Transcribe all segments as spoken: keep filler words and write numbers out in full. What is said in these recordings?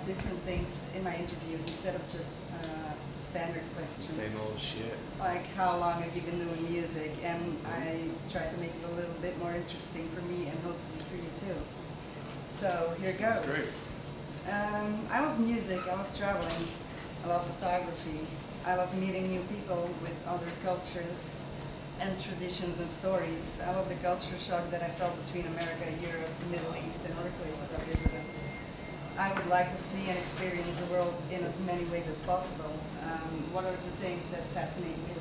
ask different things in my interviews instead of just uh, standard questions. Same old shit. Like, how long have you been doing music? And I try to make it a little bit more interesting for me and hopefully for you too. So here Sounds goes. Great. Um, I love music, I love traveling, I love photography, I love meeting new people with other cultures and traditions and stories. I love the culture shock that I felt between America, Europe, the Middle East, and other places I visited. I would like to see and experience the world in as many ways as possible. Um, what are the things that fascinate you?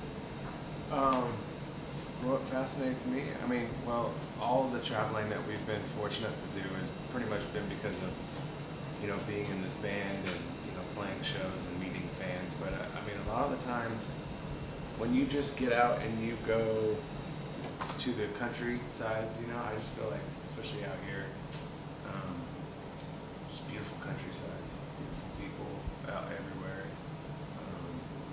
Um, what fascinates me? I mean, well, all of the traveling that we've been fortunate to do has pretty much been because of, you know, being in this band and, you know, playing shows and meeting fans. But uh, I mean, a lot of the times, when you just get out and you go to the countrysides, you know, I just feel like, especially out here, um, just beautiful countrysides, beautiful people out everywhere. Um,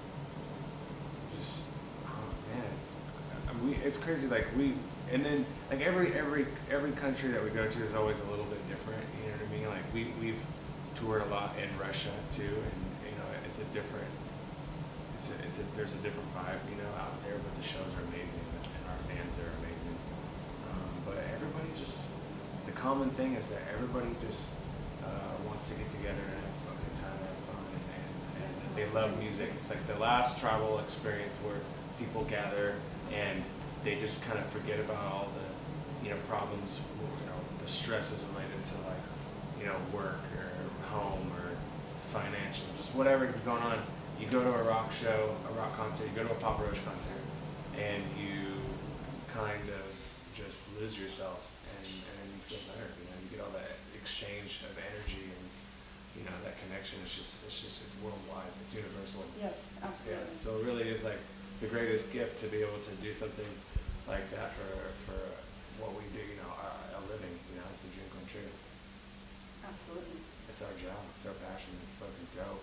just, oh man, it's, I mean, we, it's crazy. Like we, and then like every every every country that we go to is always a little bit different. You know what I mean? Like we we've toured a lot in Russia too, and you know, it's a different. It's a, it's a, there's a different vibe, you know, out there, but the shows are amazing, and our fans are amazing. Um, but everybody just, the common thing is that everybody just uh, wants to get together and have a good time, have fun, and, and, and they love music. It's like the last travel experience where people gather and they just kind of forget about all the, you know, problems, you know, the stresses related to like, you know, work or home or financial, just whatever going on. You go to a rock show, a rock concert, you go to a Papa Roach concert, and you kind of just lose yourself, and, and then you feel better. You know, you get all that exchange of energy, and you know that connection. It's just, it's just, it's worldwide. It's universal. Yes, absolutely. Yeah. So it really is like the greatest gift to be able to do something like that for for what we do. You know, our, a living. You know, it's a dream come true. Absolutely. It's our job. It's our passion. It's fucking dope.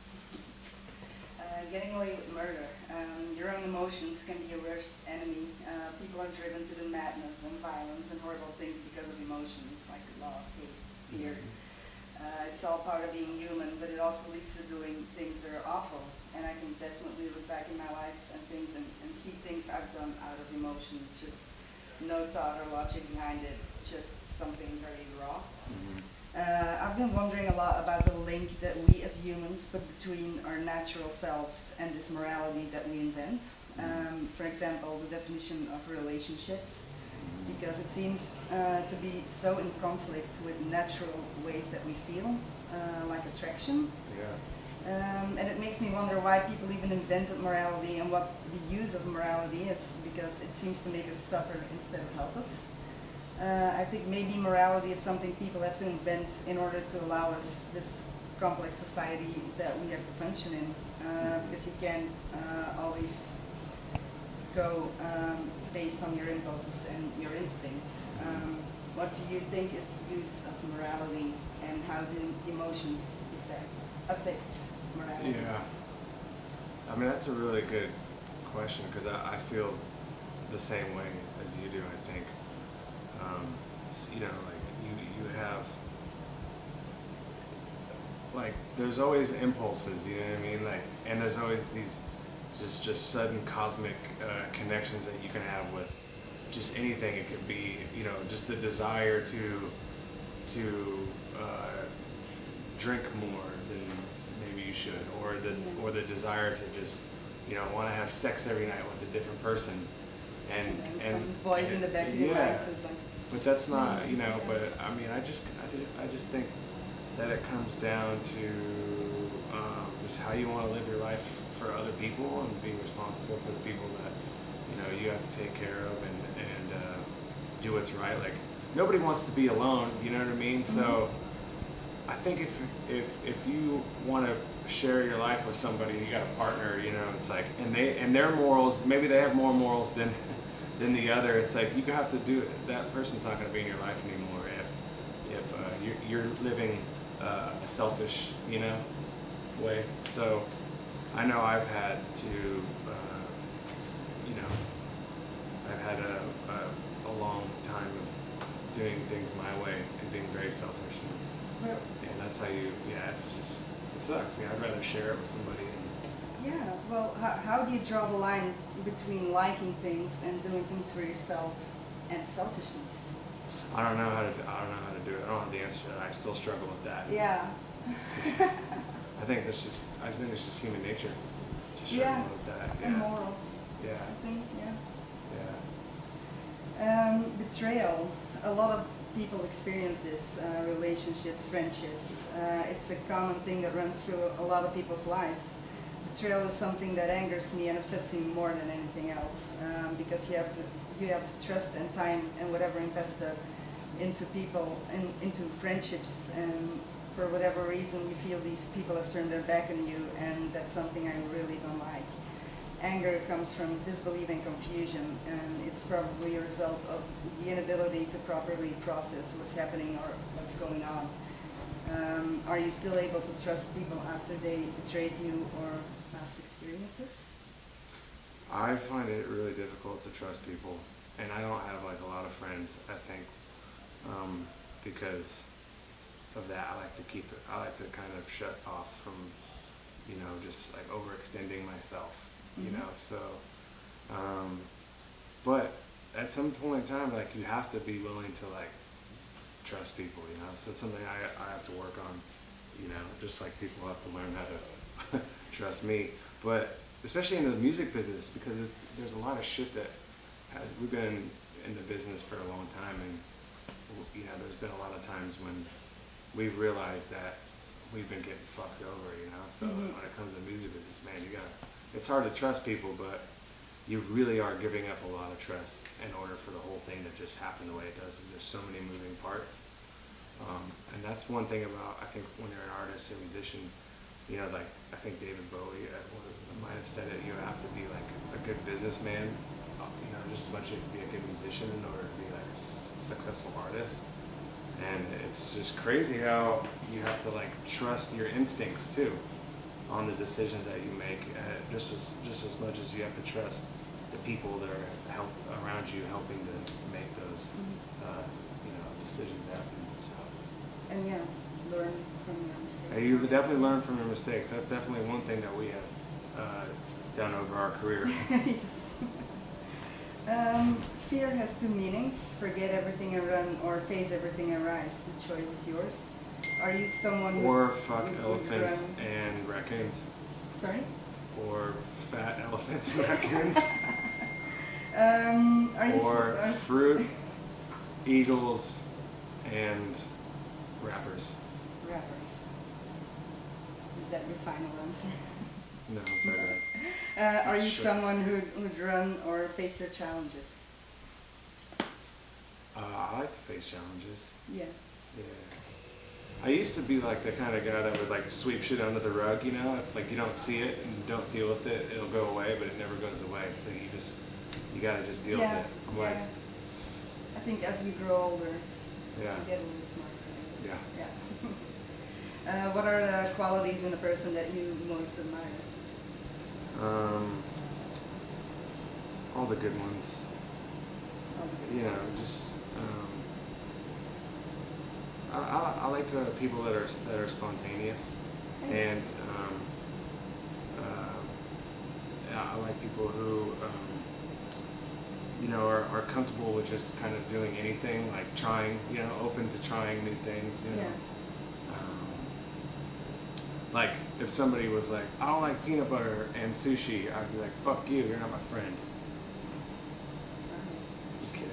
Uh, getting away with murder. Um, your own emotions can be your worst enemy. Uh, people are driven to do madness and violence and horrible things because of emotions like love, hate, fear. Uh, it's all part of being human, but it also leads to doing things that are awful. And I can definitely look back in my life and things and, and see things I've done out of emotion, just no thought or logic behind it, just something very raw. Mm-hmm. Uh, I've been wondering a lot about the link that we as humans put between our natural selves and this morality that we invent. Um, for example, the definition of relationships, because it seems uh, to be so in conflict with natural ways that we feel, uh, like attraction. Yeah. Um, and it makes me wonder why people even invented morality and what the use of morality is, because it seems to make us suffer instead of help us. Uh, I think maybe morality is something people have to invent in order to allow us this complex society that we have to function in, uh, because you can't uh, always go um, based on your impulses and your instincts. Um, what do you think is the use of morality, and how do emotions affect, affect morality? Yeah, I mean that's a really good question, because I, I feel the same way as you do, I think. Um, you know, like you, you have, like, there's always impulses, you know what I mean? Like, and there's always these just, just sudden cosmic uh, connections that you can have with just anything. It could be, you know, just the desire to, to uh, drink more than maybe you should, or the, or the desire to just, you know, want to have sex every night with a different person. And, and, and some voice and, in the back of your yeah. mind says like, but that's not, you know, but I mean, I just, I, did, I just think that it comes down to um, just how you want to live your life for other people and being responsible for the people that, you know, you have to take care of and, and uh, do what's right. Like, nobody wants to be alone, you know what I mean? Mm-hmm. So I think if, if, if you want to share your life with somebody, you got a partner, you know, it's like, and they, and their morals, maybe they have more morals than, than the other. It's like, you have to do it. That person's not going to be in your life anymore if, if uh, you're, you're living uh, a selfish, you know, way. So I know I've had to, uh, you know, I've had a, a, a long time of doing things my way and being very selfish. And, and I that's how you, yeah, it's just, it sucks. You know, I'd rather share it with somebody. And, Yeah, well, how, how do you draw the line between liking things and doing things for yourself and selfishness? I don't know how to, I don't know how to do it. I don't have the answer to that. I still struggle with that. Yeah. I think that's just, I think it's just human nature. Just Yeah, struggling with that. Yeah. and morals, Yeah. I think, yeah. Yeah. Um, betrayal. A lot of people experience this, uh, relationships, friendships. Uh, it's a common thing that runs through a lot of people's lives. Betrayal is something that angers me and upsets me more than anything else, um, because you have to you have trust and time and whatever invested into people and into friendships, and for whatever reason you feel these people have turned their back on you, and that's something I really don't like. Anger comes from disbelief and confusion, and it's probably a result of the inability to properly process what's happening or what's going on. Um, are you still able to trust people after they betrayed you or past experiences? I find it really difficult to trust people, and I don't have like a lot of friends, I think, um, because of that. I like to keep it, I like to kind of shut off from, you know, just like overextending myself, mm-hmm. you know, so, um, but at some point in time, like, you have to be willing to like trust people, you know, so it's something I, I have to work on, you know, just like people have to learn how to trust me, but especially in the music business, because it, there's a lot of shit that has, we've been in the business for a long time, and you know, there's been a lot of times when we've realized that we've been getting fucked over, you know, so mm-hmm. when it comes to the music business, man, you gotta, it's hard to trust people, but you really are giving up a lot of trust in order for the whole thing to just happen the way it does, is there's so many moving parts. Um, and that's one thing about, I think, when you're an artist and musician, you know, like, I think David Bowie uh, might have said it, you have to be like a good businessman, uh, you know, just as much as you be a good musician in order to be like a s successful artist. And it's just crazy how you have to like trust your instincts too on the decisions that you make, uh, just as just as much as you have to trust the people that are help around you, helping to make those uh, you know, decisions happen. So. And yeah, learn from your mistakes. And you definitely learn from your mistakes. That's definitely one thing that we have uh, done over our career. Yes. Um, fear has two meanings: forget everything and run, or face everything and rise. The choice is yours. Are you someone who or fuck would, elephants would and raccoons? Sorry? Or fat elephants and raccoons? um, are you or so, fruit, eagles, and rappers. Rappers. Is that your final answer? No, sorry. Uh, are you Sure. someone who would run or face your challenges? Uh, I like to face challenges. Yeah. Yeah. I used to be like the kind of guy that would like sweep shit under the rug, you know? If, like, you don't see it and you don't deal with it, it'll go away, but it never goes away. So you just, you gotta just deal yeah, with it. I'm yeah. like, I think as we grow older, yeah. we get a little smarter. Yeah. Yeah. uh, what are the qualities in a person that you most admire? Um, all the good ones. All the good You know, just, um, I, I, I like uh, people that are that are spontaneous, and um, uh, yeah, I like people who um, you know are, are comfortable with just kind of doing anything, like trying, you know, open to trying new things. You know, Yeah. um, like if somebody was like, I don't like peanut butter and sushi, I'd be like, fuck you, you're not my friend. Just kidding.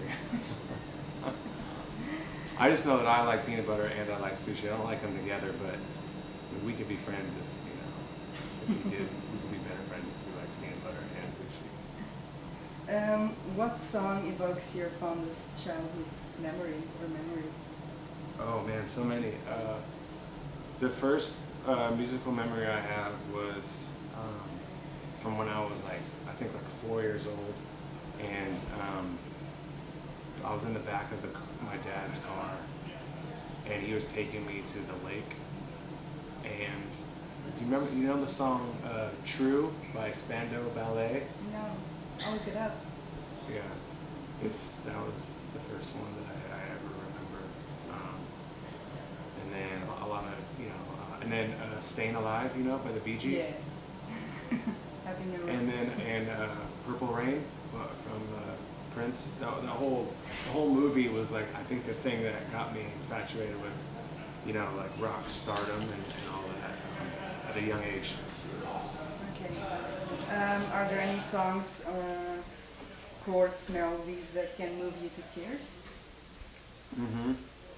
I just know that I like peanut butter and I like sushi. I don't like them together, but we could be friends if, you know, if we did. We could be better friends if we like peanut butter and sushi. Um, what song evokes your fondest childhood memory or memories? Oh man, so many. Uh, the first uh, musical memory I have was um, from when I was like, I think like four years old, and um, I was in the back of the, my dad's car, and he was taking me to the lake. And do you remember? You know the song uh, "True" by Spandau Ballet? No, I'll look it up. Yeah, it's that was the first one that I, I ever remember. Um, and then a lot of, you know, uh, and then uh, Staying Alive, you know, by the Bee Gees. Yeah. Happy memories. And then, and uh, Purple Rain uh, from uh, Prince. The, the whole, the whole movie was like, I think the thing that got me infatuated with, you know, like rock stardom and, and all that um, at a young age. Okay. Um, are there any songs, uh, chords, melodies that can move you to tears? Mm-hmm.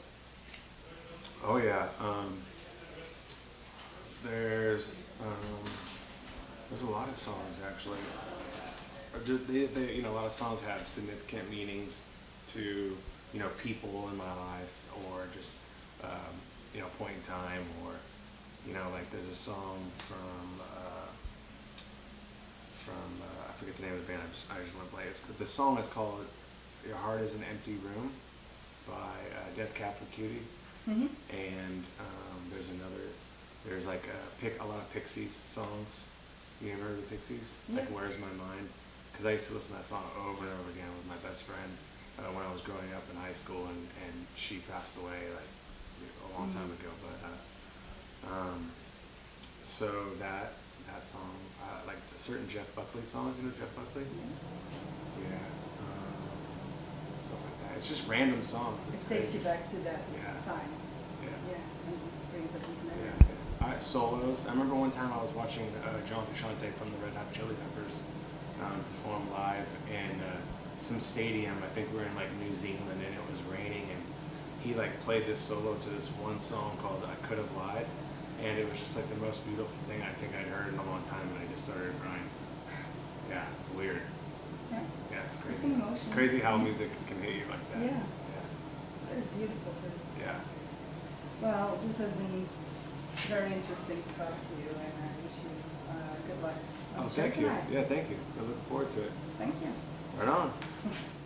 Oh yeah. Um, there's um, there's a lot of songs actually. Or do They, they, you know, a lot of songs have significant meanings to, you know, people in my life, or just um, you know, point in time, or you know, like there's a song from uh, from uh, I forget the name of the band. I just, I just want to play it. It's, the song is called "Your Heart Is an Empty Room" by uh, Death Cab for Cutie. Mm-hmm. And um, there's another, there's like a, pick, a lot of Pixies songs. You ever heard of the Pixies? Yeah. Like Where's My Mind? Because I used to listen to that song over and over again with my best friend uh, when I was growing up in high school, and, and she passed away like a long time ago. But uh, um, so that that song, uh, like certain Jeff Buckley songs, you know Jeff Buckley? Yeah. Um, stuff like that. It's just random songs. It It's takes crazy. you back to that Yeah. time. Yeah. Yeah, and brings up these Yeah. memories. I, solos. I remember one time I was watching uh, John Frusciante from the Red Hot Chili Peppers um, perform live in uh, some stadium. I think we were in like New Zealand, and it was raining, and he like played this solo to this one song called "I Could Have Lied," and it was just like the most beautiful thing I think I'd heard in a long time, and I just started crying. Yeah, it's weird. Yeah, Yeah, it's it's crazy. an emotion. It's crazy how music can hit you like that. Yeah. Yeah. That is beautiful too. Yeah. Well, this has been very interesting to talk to you, and I wish you uh, good luck. on Oh, the show thank you. tonight. Yeah, thank you. I look forward to it. Thank you. Right on.